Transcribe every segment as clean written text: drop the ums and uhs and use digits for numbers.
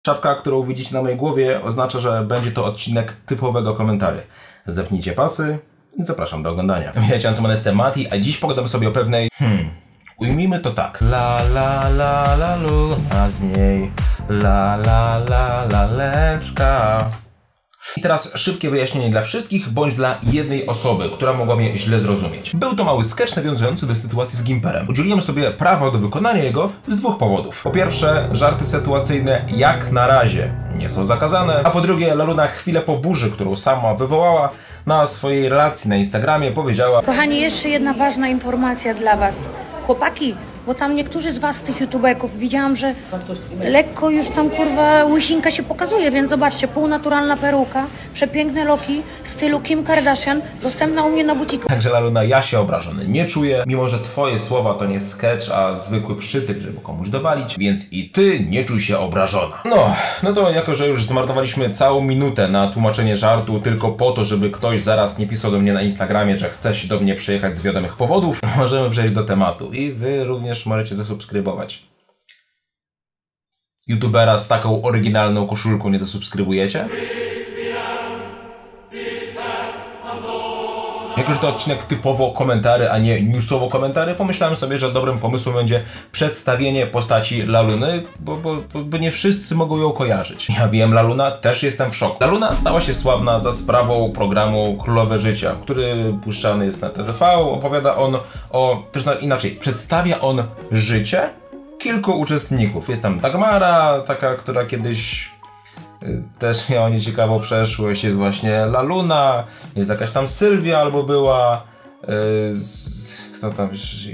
Czapka, którą widzicie na mojej głowie, oznacza, że będzie to odcinek typowego komentarza. Zdepnijcie pasy i zapraszam do oglądania. Witajcie, jestem Mati, a dziś pogadam sobie o pewnej... ujmijmy to tak. La lu, a z niej laleczka. I teraz szybkie wyjaśnienie dla wszystkich, bądź dla jednej osoby, która mogła mnie źle zrozumieć. Był to mały sketch nawiązujący do sytuacji z Gimperem. Udzieliłem sobie prawa do wykonania jego z dwóch powodów. Po pierwsze, żarty sytuacyjne jak na razie nie są zakazane, a po drugie, Laluna chwilę po burzy, którą sama wywołała, na swojej relacji na Instagramie powiedziała: kochani, jeszcze jedna ważna informacja dla was. Chłopaki, bo tam niektórzy z was, z tych youtuberków, widziałam, że lekko już tam kurwa łysinka się pokazuje, więc zobaczcie, półnaturalna peruka, przepiękne loki w stylu Kim Kardashian, dostępna u mnie na butiku. Także Laluna, ja się obrażony nie czuję, mimo że twoje słowa to nie sketch, a zwykły przytyk, żeby komuś dowalić, więc i ty nie czuj się obrażona. No to jako, że już zmarnowaliśmy całą minutę na tłumaczenie żartu tylko po to, żeby ktoś zaraz nie pisał do mnie na Instagramie, że chce się do mnie przyjechać z wiadomych powodów, możemy przejść do tematu i wy również możecie zasubskrybować. YouTubera z taką oryginalną koszulką nie zasubskrybujecie? Jako, że to odcinek typowo komentary, a nie newsowo komentary, pomyślałem sobie, że dobrym pomysłem będzie przedstawienie postaci Laluny, bo nie wszyscy mogą ją kojarzyć. Ja wiem, Laluna, też jestem w szoku. Laluna stała się sławna za sprawą programu Królowe Życia, który puszczany jest na TVV. Opowiada on przedstawia on życie kilku uczestników. Jest tam Dagmara, taka, która kiedyś też miała nieciekawą przeszłość, jest właśnie Laluna, jest jakaś tam Sylwia albo była, kto tam,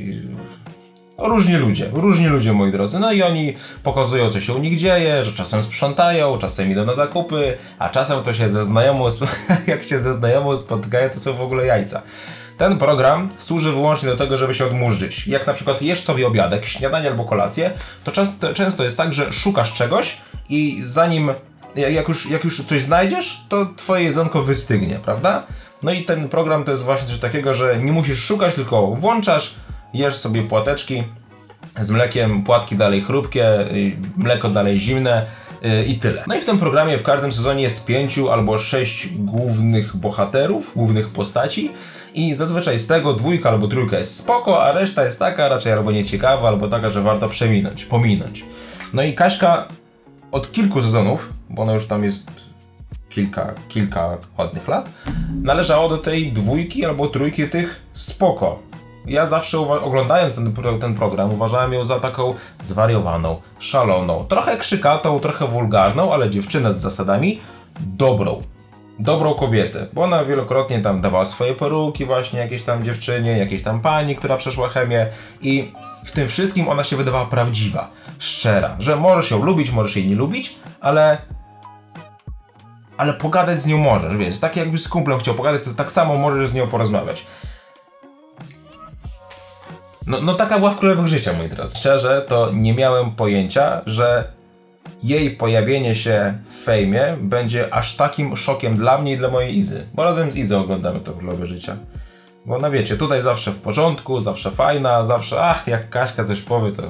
różni ludzie, moi drodzy. No i oni pokazują, co się u nich dzieje, że czasem sprzątają, czasem idą na zakupy, a czasem to się jak się ze znajomą spotkają, to są w ogóle jajca. Ten program służy wyłącznie do tego, żeby się odmurzyć. Jak na przykład jesz sobie obiadek, śniadanie albo kolację, to często jest tak, że szukasz czegoś i zanim jak już coś znajdziesz, to twoje jedzonko wystygnie, prawda? No i ten program to jest właśnie coś takiego, że nie musisz szukać, tylko włączasz, jesz sobie płateczki z mlekiem, płatki dalej chrupkie, mleko dalej zimne i tyle. No i w tym programie w każdym sezonie jest 5 albo 6 głównych bohaterów, głównych postaci i zazwyczaj z tego 2 albo 3 jest spoko, a reszta jest taka raczej albo nieciekawa, albo taka, że warto pominąć. No i Kaśka od kilku sezonów, bo ona już tam jest kilka ładnych lat, należało do tej 2 albo 3 tych spoko. Ja zawsze oglądając ten program uważałem ją za taką zwariowaną, szaloną, trochę krzykatą, trochę wulgarną, ale dziewczynę z zasadami, dobrą kobietę, bo ona wielokrotnie tam dawała swoje peruki właśnie jakiejś tam dziewczynie, jakiejś tam pani, która przeszła chemię i w tym wszystkim ona się wydawała prawdziwa, szczera, że możesz ją lubić, możesz jej nie lubić, ale pogadać z nią możesz, wiesz, tak jakbyś z kumplem chciał pogadać, to tak samo możesz z nią porozmawiać. No taka była w Królewach Życia, moi drodzy. Szczerze, to nie miałem pojęcia, że jej pojawienie się w fejmie będzie aż takim szokiem dla mnie i dla mojej Izy. Bo razem z Izą oglądamy to Królowe Życia. Bo no wiecie, tutaj zawsze w porządku, zawsze fajna, zawsze jak Kaśka coś powie, to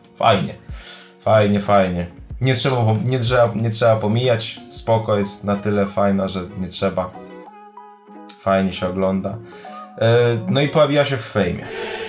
fajnie. Nie trzeba pomijać, spoko, jest na tyle fajna, że nie trzeba. Fajnie się ogląda. No i pojawiła się w fejmie.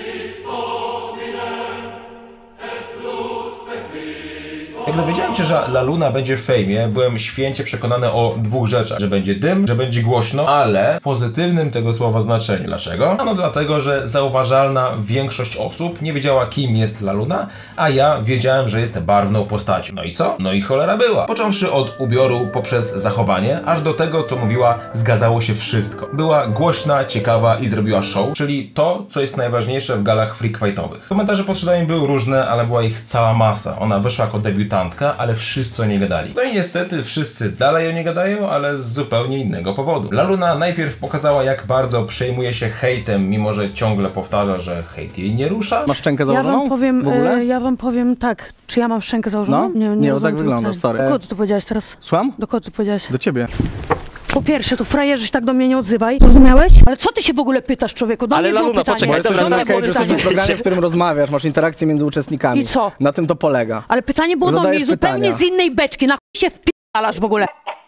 Jak dowiedziałem się, że Laluna będzie w fejmie, byłem święcie przekonany o 2 rzeczach. Że będzie dym, że będzie głośno, ale w pozytywnym tego słowa znaczeniu. Dlaczego? No dlatego, że zauważalna większość osób nie wiedziała, kim jest Laluna, a ja wiedziałem, że jest barwną postacią. No i co? No i cholera była. Począwszy od ubioru poprzez zachowanie, aż do tego, co mówiła, zgadzało się wszystko. Była głośna, ciekawa i zrobiła show, czyli to, co jest najważniejsze w galach freakfightowych. Komentarze pod showami były różne, ale była ich cała masa. Ona wyszła jako debiutantka, ale wszyscy o niej gadali. No i niestety wszyscy dalej o niej gadają, ale z zupełnie innego powodu. Laluna najpierw pokazała, jak bardzo przejmuje się hejtem, mimo że ciągle powtarza, że hejt jej nie rusza. Masz szczękę założoną? Ja wam powiem tak. Czy ja mam szczękę założoną? No? Nie tak wyglądasz, sorry. Do kogo ty to powiedziałeś teraz? Słucham? Do kogo ty powiedziałeś? Do ciebie. Po pierwsze, to frajerze się tak do mnie nie odzywaj. Rozumiałeś? Ale co ty się w ogóle pytasz, człowieku? Do Ale mnie Laluna, poczekaj, Jesteś w programie, w którym rozmawiasz, masz interakcję między uczestnikami. I co? Na tym to polega. Ale pytanie było do mnie Zadajesz zupełnie pytania. z innej beczki. Na się wpierdalasz w ogóle.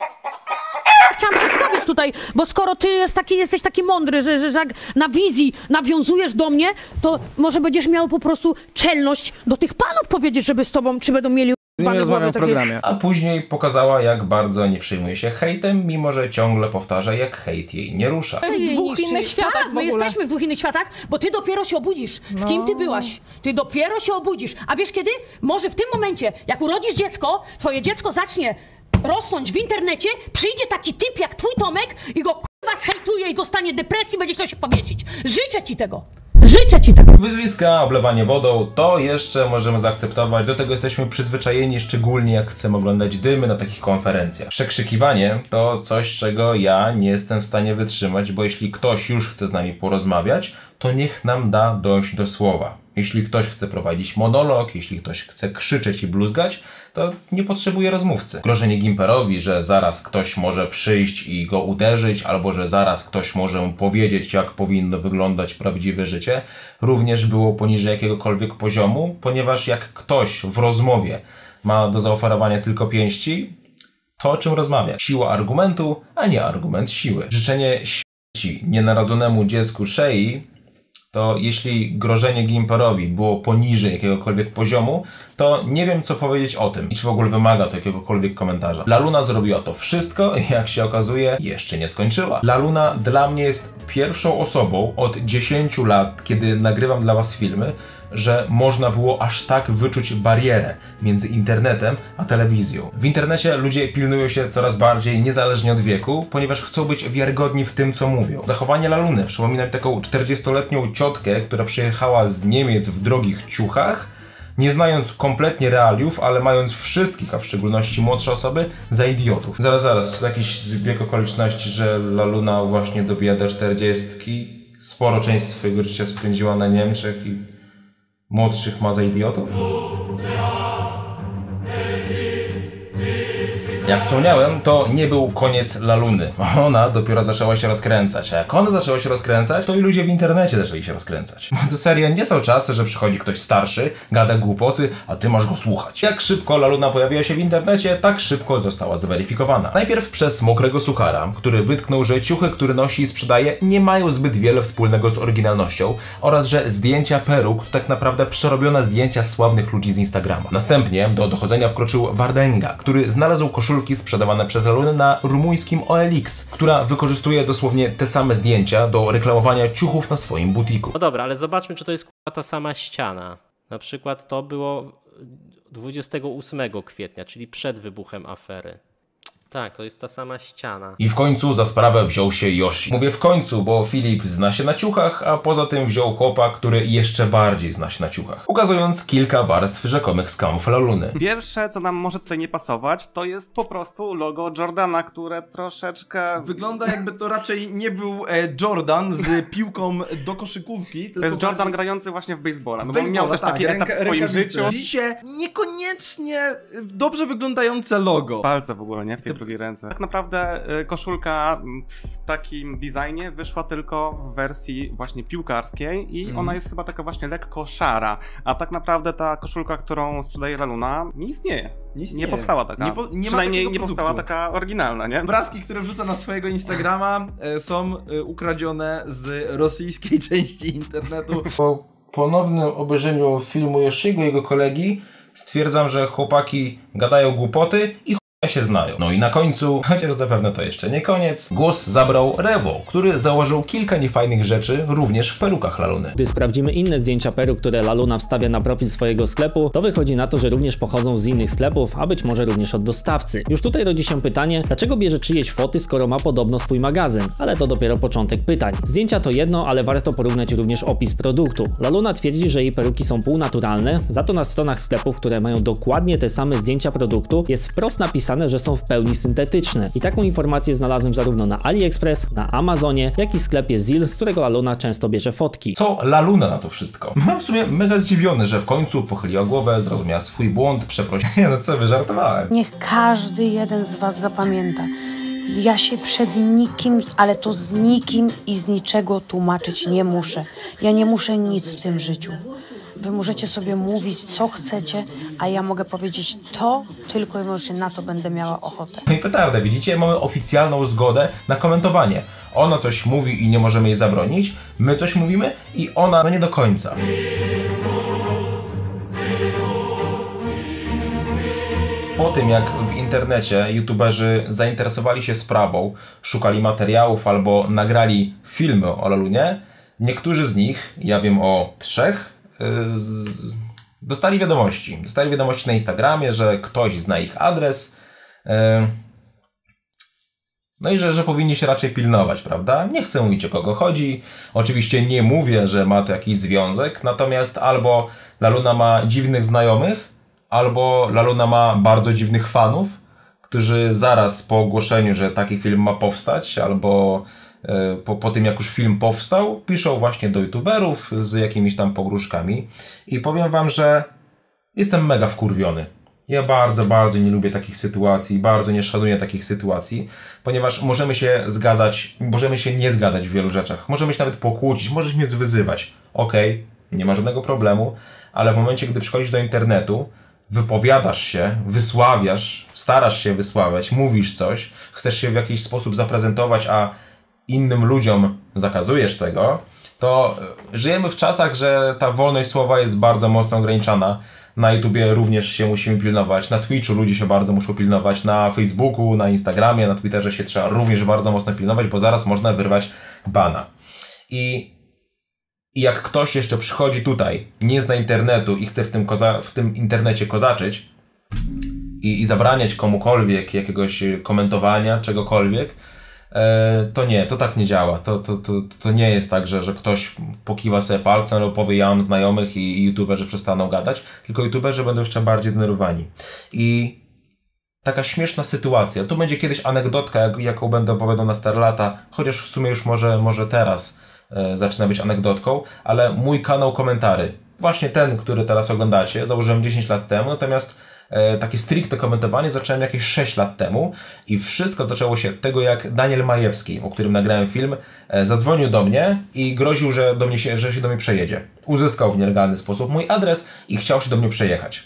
Chciałam przedstawić tutaj, bo skoro ty jesteś taki mądry, że jak na wizji nawiązujesz do mnie, to może będziesz miał po prostu czelność do tych panów powiedzieć, żeby z tobą, czy będą mieli Z nimi rozmawiam w programie. A później pokazała, jak bardzo nie przejmuje się hejtem, mimo że ciągle powtarza, jak hejt jej nie rusza. W dwóch innych światach Tak, w my ogóle. jesteśmy w dwóch innych światach, bo ty dopiero się obudzisz. Z kim ty byłaś? Ty dopiero się obudzisz. A wiesz kiedy? Może w tym momencie, jak urodzisz dziecko, twoje dziecko zacznie rosnąć w internecie, przyjdzie taki typ jak twój Tomek i go kurwa zhejtuje i dostanie depresji, będzie chciał się powiesić. Życzę ci tego. Życzę ci tego. Wyzwiska, oblewanie wodą, to jeszcze możemy zaakceptować, do tego jesteśmy przyzwyczajeni, szczególnie jak chcemy oglądać dymy na takich konferencjach. Przekrzykiwanie to coś, czego ja nie jestem w stanie wytrzymać, bo jeśli ktoś już chce z nami porozmawiać, to niech nam da dojść do słowa. Jeśli ktoś chce prowadzić monolog, jeśli ktoś chce krzyczeć i bluzgać, to nie potrzebuje rozmówcy. Grożenie Gimperowi, że zaraz ktoś może przyjść i go uderzyć, albo że zaraz ktoś może mu powiedzieć, jak powinno wyglądać prawdziwe życie, również było poniżej jakiegokolwiek poziomu, ponieważ jak ktoś w rozmowie ma do zaoferowania tylko pięści, to o czym rozmawia? Siła argumentu, a nie argument siły. Życzenie śmierci nienarodzonemu dziecku Shei, to jeśli grożenie Gimperowi było poniżej jakiegokolwiek poziomu, to nie wiem, co powiedzieć o tym i czy w ogóle wymaga to jakiegokolwiek komentarza. LaLuna zrobiła to wszystko i jak się okazuje, jeszcze nie skończyła. LaLuna dla mnie jest pierwszą osobą od 10 lat, kiedy nagrywam dla was filmy, że można było aż tak wyczuć barierę między internetem a telewizją. W internecie ludzie pilnują się coraz bardziej, niezależnie od wieku, ponieważ chcą być wiarygodni w tym, co mówią. Zachowanie LaLuny przypomina mi taką 40-letnią ciotkę, która przyjechała z Niemiec w drogich ciuchach, nie znając kompletnie realiów, ale mając wszystkich, a w szczególności młodsze osoby, za idiotów. Zaraz, czy to jakiś zbieg okoliczności, że LaLuna właśnie dobija do 40, sporo część swojego życia spędziła na Niemczech i młodszych ma za idiotów? Jak wspomniałem, to nie był koniec LaLuny. Ona dopiero zaczęła się rozkręcać. A jak ona zaczęła się rozkręcać, to i ludzie w internecie zaczęli się rozkręcać. Bo to serio nie są czasy, że przychodzi ktoś starszy, gada głupoty, a ty masz go słuchać. Jak szybko LaLuna pojawiła się w internecie, tak szybko została zweryfikowana. Najpierw przez mokrego suchara, który wytknął, że ciuchy, które nosi i sprzedaje, nie mają zbyt wiele wspólnego z oryginalnością oraz że zdjęcia peruk to tak naprawdę przerobione zdjęcia sławnych ludzi z Instagrama. Następnie do dochodzenia wkroczył Wardenga, który znalazł koszulkę sprzedawane przez LaLunę na rumuńskim OLX, która wykorzystuje dosłownie te same zdjęcia do reklamowania ciuchów na swoim butiku. No dobra, ale zobaczmy, czy to jest ta sama ściana. Na przykład to było 28 kwietnia, czyli przed wybuchem afery. Tak, to jest ta sama ściana. I w końcu za sprawę wziął się Yoshi. Mówię w końcu, bo Filip zna się na ciuchach, a poza tym wziął chłopa, który jeszcze bardziej zna się na ciuchach. Ukazując kilka warstw rzekomych skamów LaLuny. Pierwsze, co nam może tutaj nie pasować, to jest po prostu logo Jordana, które troszeczkę... Wygląda jakby to raczej nie był Jordan z piłką do koszykówki. To jest Jordan grający właśnie w baseballa, no bo baseballa, miał też taki tak, etap w swoim życiu. Widzicie, niekoniecznie dobrze wyglądające logo. Palce w ogóle, nie? W tej drugiej ręce. Tak naprawdę koszulka w takim designie wyszła tylko w wersji właśnie piłkarskiej i ona jest chyba taka właśnie lekko szara, a tak naprawdę ta koszulka, którą sprzedaje LaLuna, nie istnieje. Nie powstała taka. Przynajmniej nie powstała taka oryginalna, nie? Obrazki, które wrzuca na swojego Instagrama są ukradzione z rosyjskiej części internetu. Po ponownym obejrzeniu filmu Yoshiego i jego kolegi stwierdzam, że chłopaki gadają głupoty i się znają. No i na końcu, chociaż zapewne to jeszcze nie koniec, głos zabrał Revo, który założył kilka niefajnych rzeczy również w perukach LaLuny. Gdy sprawdzimy inne zdjęcia peruk, które LaLuna wstawia na profil swojego sklepu, to wychodzi na to, że również pochodzą z innych sklepów, a być może również od dostawcy. Już tutaj rodzi się pytanie, dlaczego bierze czyjeś foty, skoro ma podobno swój magazyn? Ale to dopiero początek pytań. Zdjęcia to jedno, ale warto porównać również opis produktu. LaLuna twierdzi, że jej peruki są półnaturalne, za to na stronach sklepów, które mają dokładnie te same zdjęcia produktu, jest wprost napisane, że są w pełni syntetyczne. I taką informację znalazłem zarówno na AliExpress, na Amazonie, jak i sklepie Zil, z którego LaLuna często bierze fotki. Co LaLuna na to wszystko? Mam w sumie mega zdziwiony, że w końcu pochyliła głowę, zrozumiała swój błąd, przeprosiła. Nie no co, żartowałem. Niech każdy jeden z was zapamięta. Ja się przed nikim, ale to z nikim i z niczego tłumaczyć nie muszę. Ja nie muszę nic w tym życiu. wy możecie sobie mówić, co chcecie, a ja mogę powiedzieć to tylko i wyłącznie, na co będę miała ochotę. No i petarda, widzicie? Mamy oficjalną zgodę na komentowanie. Ona coś mówi i nie możemy jej zabronić, my coś mówimy i ona, no nie do końca. Po tym, jak w internecie youtuberzy zainteresowali się sprawą, szukali materiałów albo nagrali filmy o Lalunie, niektórzy z nich, ja wiem o 3, dostali wiadomości. Dostali wiadomości na Instagramie, że ktoś zna ich adres. No i że powinni się raczej pilnować, prawda? Nie chcę mówić, o kogo chodzi. Oczywiście nie mówię, że ma to jakiś związek, natomiast albo Laluna ma dziwnych znajomych, albo Laluna ma bardzo dziwnych fanów, którzy zaraz po ogłoszeniu, że taki film ma powstać, albo po tym, jak już film powstał, piszą właśnie do youtuberów z jakimiś tam pogróżkami. I powiem wam, że jestem mega wkurwiony. Ja bardzo, bardzo nie lubię takich sytuacji, bardzo nie szanuję takich sytuacji, ponieważ możemy się zgadzać, możemy się nie zgadzać w wielu rzeczach. Możemy się nawet pokłócić, możesz mnie zwyzywać. Okej, nie ma żadnego problemu, ale w momencie, gdy przychodzisz do internetu, wypowiadasz się, wysławiasz, starasz się wysławiać, mówisz coś, chcesz się w jakiś sposób zaprezentować, a innym ludziom zakazujesz tego, to żyjemy w czasach, że ta wolność słowa jest bardzo mocno ograniczana. Na YouTubie również się musimy pilnować, na Twitchu ludzie się bardzo muszą pilnować, na Facebooku, na Instagramie, na Twitterze się trzeba również bardzo mocno pilnować, bo zaraz można wyrwać bana. I jak ktoś jeszcze przychodzi tutaj, nie zna internetu i chce w tym internecie kozaczyć i zabraniać komukolwiek jakiegoś komentowania, czegokolwiek, to nie, to tak nie działa. To nie jest tak, że ktoś pokiwa sobie palcem albo powie, ja mam znajomych i youtuberzy przestaną gadać, tylko youtuberzy będą jeszcze bardziej zdenerwowani. I taka śmieszna sytuacja. Tu będzie kiedyś anegdotka, jaką będę opowiadał na stare lata, chociaż w sumie już może teraz zaczyna być anegdotką, ale mój kanał Komentary, właśnie ten, który teraz oglądacie, założyłem 10 lat temu, natomiast takie stricte komentowanie zacząłem jakieś 6 lat temu i wszystko zaczęło się od tego, jak Daniel Majewski, o którym nagrałem film, zadzwonił do mnie i groził, że się do mnie przejedzie. Uzyskał w nielegalny sposób mój adres i chciał się do mnie przejechać.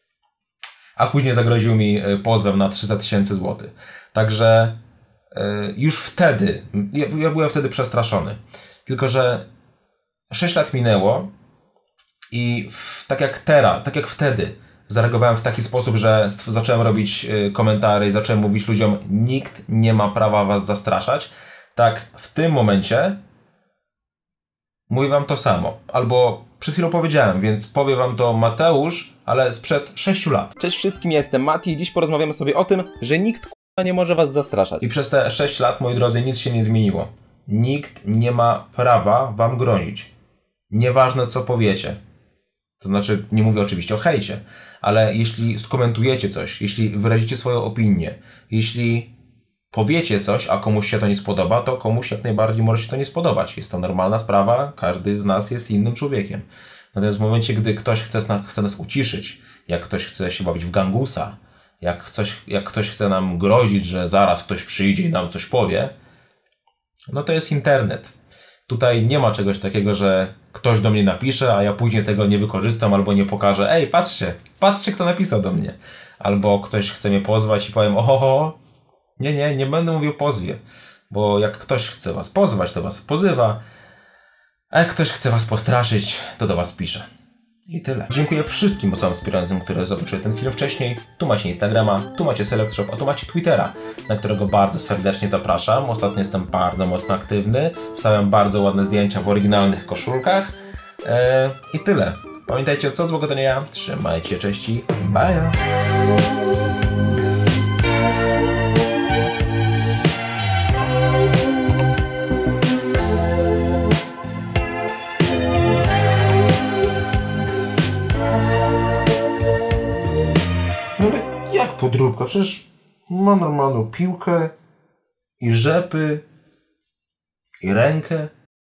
A później zagroził mi pozwem na 300 000 złotych. Także już wtedy, ja byłem wtedy przestraszony. Tylko że 6 lat minęło i tak jak wtedy zareagowałem w taki sposób, że zacząłem robić komentary i zacząłem mówić ludziom, nikt nie ma prawa was zastraszać. Tak w tym momencie mówię wam to samo. Albo przed chwilą powiedziałem, więc powie wam to Mateusz, ale sprzed 6 lat. Cześć wszystkim, ja jestem Mati i dziś porozmawiamy sobie o tym, że nikt nie może was zastraszać. I przez te 6 lat, moi drodzy, nic się nie zmieniło. Nikt nie ma prawa wam grozić. Nieważne co powiecie. To znaczy, nie mówię oczywiście o hejcie, ale jeśli skomentujecie coś, jeśli wyrazicie swoją opinię, jeśli powiecie coś, a komuś się to nie spodoba, to komuś jak najbardziej może się to nie spodobać. Jest to normalna sprawa, każdy z nas jest innym człowiekiem. Natomiast w momencie, gdy ktoś chce nas uciszyć, jak ktoś chce się bawić w gangusa, jak ktoś chce nam grozić, że zaraz ktoś przyjdzie i nam coś powie, no to jest internet. Tutaj nie ma czegoś takiego, że ktoś do mnie napisze, a ja później tego nie wykorzystam albo nie pokażę. Ej, patrzcie kto napisał do mnie. Albo ktoś chce mnie pozwać i powiem, ohoho, nie będę mówił o pozwie. Bo jak ktoś chce was pozwać, to was pozywa, a jak ktoś chce was postraszyć, to do was pisze. I tyle. Dziękuję wszystkim osobom wspierającym, które zobaczyły ten film wcześniej. Tu macie Instagrama, tu macie Selectshop, a tu macie Twittera, na którego bardzo serdecznie zapraszam. Ostatnio jestem bardzo mocno aktywny. Wstawiam bardzo ładne zdjęcia w oryginalnych koszulkach. I tyle. Pamiętajcie, co złego to nie ja. Trzymajcie się, cześć i bye! Jak podróbka? Przecież mam normalną piłkę i rzepy i rękę.